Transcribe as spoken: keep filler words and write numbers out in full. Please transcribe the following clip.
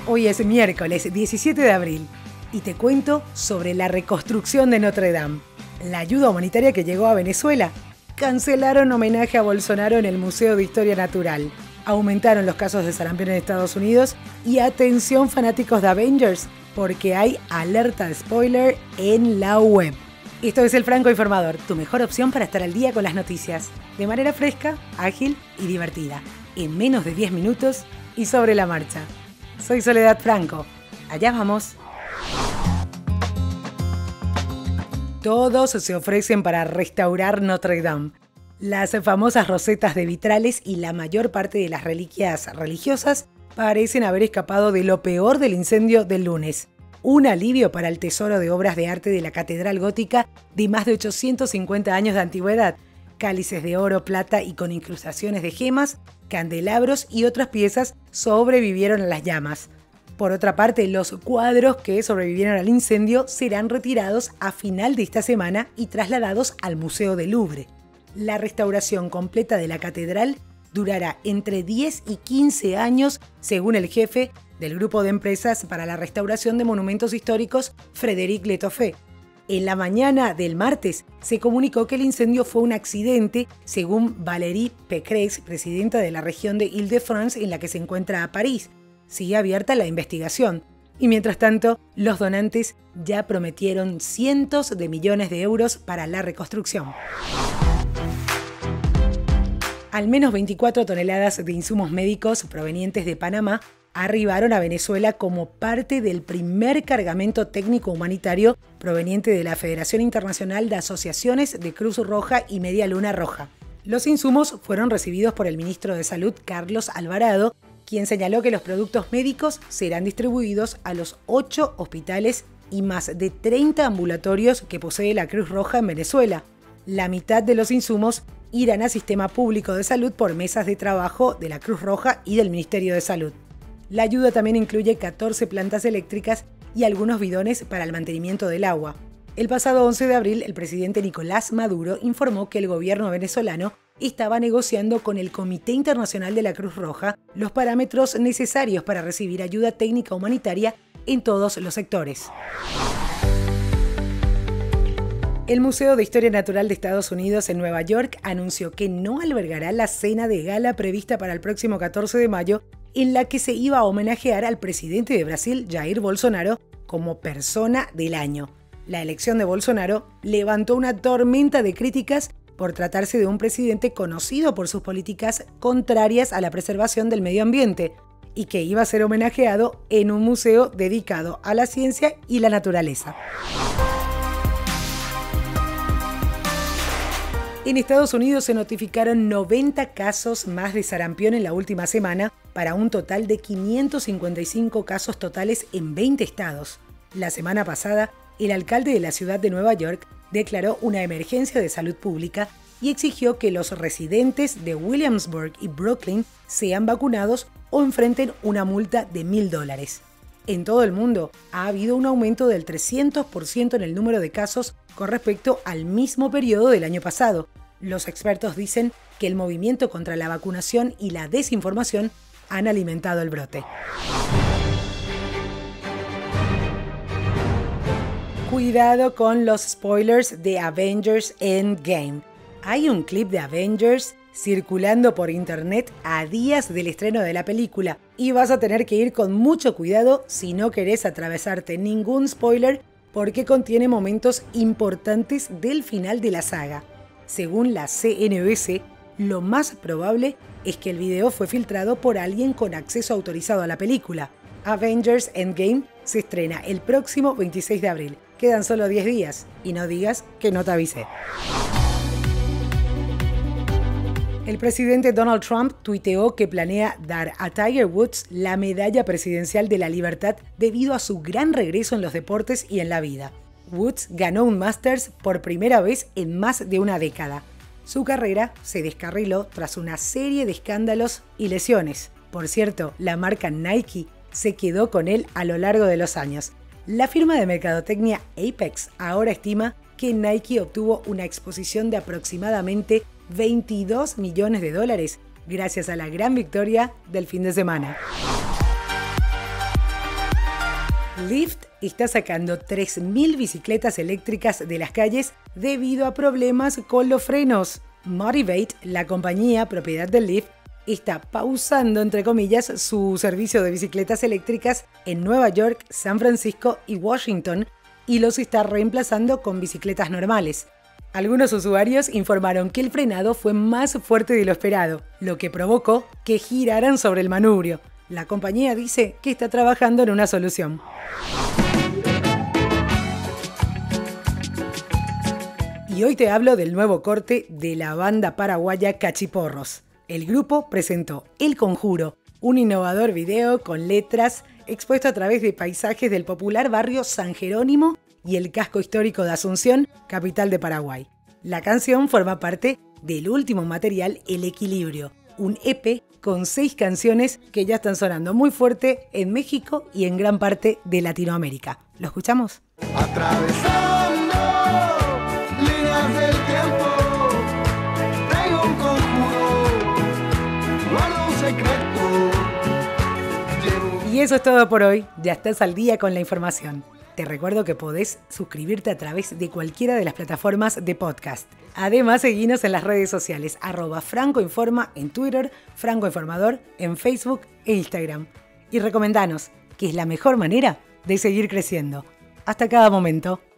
Hoy es miércoles diecisiete de abril y te cuento sobre la reconstrucción de Notre Dame, la ayuda humanitaria que llegó a Venezuela, cancelaron homenaje a Bolsonaro en el Museo de Historia Natural, aumentaron los casos de sarampión en Estados Unidos y atención fanáticos de Avengers, porque hay alerta de spoiler en la web. Esto es El Franco Informador, tu mejor opción para estar al día con las noticias, de manera fresca, ágil y divertida, en menos de diez minutos y sobre la marcha. Soy Soledad Franco. Allá vamos. Todos se ofrecen para restaurar Notre Dame. Las famosas rosetas de vitrales y la mayor parte de las reliquias religiosas parecen haber escapado de lo peor del incendio del lunes. Un alivio para el tesoro de obras de arte de la catedral gótica de más de ochocientos cincuenta años de antigüedad, cálices de oro, plata y con incrustaciones de gemas, candelabros y otras piezas sobrevivieron a las llamas. Por otra parte, los cuadros que sobrevivieron al incendio serán retirados a final de esta semana y trasladados al Museo del Louvre. La restauración completa de la catedral durará entre diez y quince años, según el jefe del Grupo de Empresas para la Restauración de Monumentos Históricos, Frédéric Letouffet. En la mañana del martes se comunicó que el incendio fue un accidente, según Valérie Pécresse, presidenta de la región de Île-de-France en la que se encuentra París. Sigue abierta la investigación. Y mientras tanto, los donantes ya prometieron cientos de millones de euros para la reconstrucción. Al menos veinticuatro toneladas de insumos médicos provenientes de Panamá arribaron a Venezuela como parte del primer cargamento técnico humanitario proveniente de la Federación Internacional de Asociaciones de Cruz Roja y Media Luna Roja. Los insumos fueron recibidos por el ministro de Salud, Carlos Alvarado, quien señaló que los productos médicos serán distribuidos a los ocho hospitales y más de treinta ambulatorios que posee la Cruz Roja en Venezuela. La mitad de los insumos irán al sistema público de salud por mesas de trabajo de la Cruz Roja y del Ministerio de Salud. La ayuda también incluye catorce plantas eléctricas y algunos bidones para el mantenimiento del agua. El pasado once de abril, el presidente Nicolás Maduro informó que el gobierno venezolano estaba negociando con el Comité Internacional de la Cruz Roja los parámetros necesarios para recibir ayuda técnica humanitaria en todos los sectores. El Museo de Historia Natural de Estados Unidos en Nueva York anunció que no albergará la cena de gala prevista para el próximo catorce de mayo, en la que se iba a homenajear al presidente de Brasil, Jair Bolsonaro, como persona del año. La elección de Bolsonaro levantó una tormenta de críticas por tratarse de un presidente conocido por sus políticas contrarias a la preservación del medio ambiente y que iba a ser homenajeado en un museo dedicado a la ciencia y la naturaleza. En Estados Unidos se notificaron noventa casos más de sarampión en la última semana, para un total de quinientos cincuenta y cinco casos totales en veinte estados. La semana pasada, el alcalde de la ciudad de Nueva York declaró una emergencia de salud pública y exigió que los residentes de Williamsburg y Brooklyn sean vacunados o enfrenten una multa de mil dólares. En todo el mundo ha habido un aumento del trescientos por ciento en el número de casos con respecto al mismo periodo del año pasado. Los expertos dicen que el movimiento contra la vacunación y la desinformación han alimentado el brote. Cuidado con los spoilers de Avengers Endgame. Hay un clip de Avengers circulando por internet a días del estreno de la película y vas a tener que ir con mucho cuidado si no querés atravesarte ningún spoiler, porque contiene momentos importantes del final de la saga. Según la C N B C, lo más probable es que el video fue filtrado por alguien con acceso autorizado a la película. Avengers Endgame se estrena el próximo veintiséis de abril. Quedan solo diez días y no digas que no te avisé. El presidente Donald Trump tuiteó que planea dar a Tiger Woods la medalla presidencial de la libertad debido a su gran regreso en los deportes y en la vida. Woods ganó un Masters por primera vez en más de una década. Su carrera se descarriló tras una serie de escándalos y lesiones. Por cierto, la marca Nike se quedó con él a lo largo de los años. La firma de mercadotecnia Apex ahora estima que Nike obtuvo una exposición de aproximadamente veintidós millones de dólares gracias a la gran victoria del fin de semana. Lyft está sacando tres mil bicicletas eléctricas de las calles debido a problemas con los frenos. Motivate, la compañía propiedad de Lyft, está pausando, entre comillas, su servicio de bicicletas eléctricas en Nueva York, San Francisco y Washington y los está reemplazando con bicicletas normales. Algunos usuarios informaron que el frenado fue más fuerte de lo esperado, lo que provocó que giraran sobre el manubrio. La compañía dice que está trabajando en una solución. Y hoy te hablo del nuevo corte de la banda paraguaya Cachiporros. El grupo presentó El Conjuro, un innovador video con letras expuesto a través de paisajes del popular barrio San Jerónimo y el casco histórico de Asunción, capital de Paraguay. La canción forma parte del último material El Equilibrio, un E P con seis canciones que ya están sonando muy fuerte en México y en gran parte de Latinoamérica. ¿Lo escuchamos? Atravesando líneas del tiempo, tengo un conjuro, guardo un secreto. Llevo... Y eso es todo por hoy. Ya estás al día con la información. Te recuerdo que podés suscribirte a través de cualquiera de las plataformas de podcast. Además, seguinos en las redes sociales, arroba francoinforma en Twitter, francoinformador en Facebook e Instagram. Y recomendanos, que es la mejor manera de seguir creciendo. Hasta cada momento.